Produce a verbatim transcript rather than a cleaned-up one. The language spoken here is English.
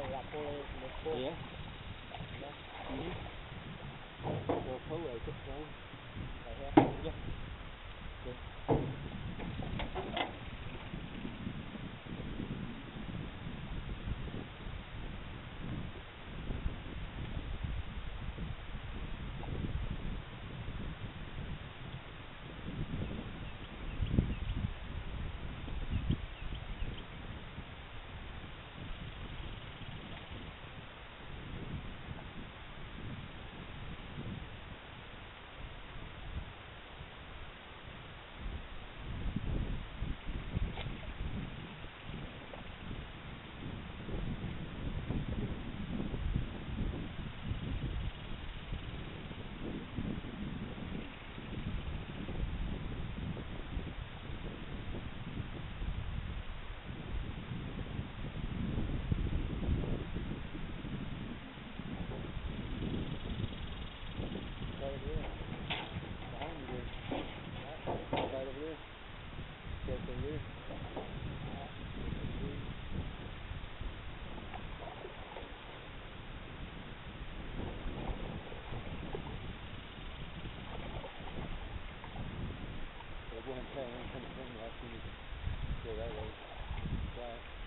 like pull it from this pull. Yeah. Yeah. Mm-hmm. Well, pull it, it's fine. Right here? Yeah. Good. Right over there. Behind you there. Right. Right over there. Go through there. So go ahead and try and come from like you go that way. Right.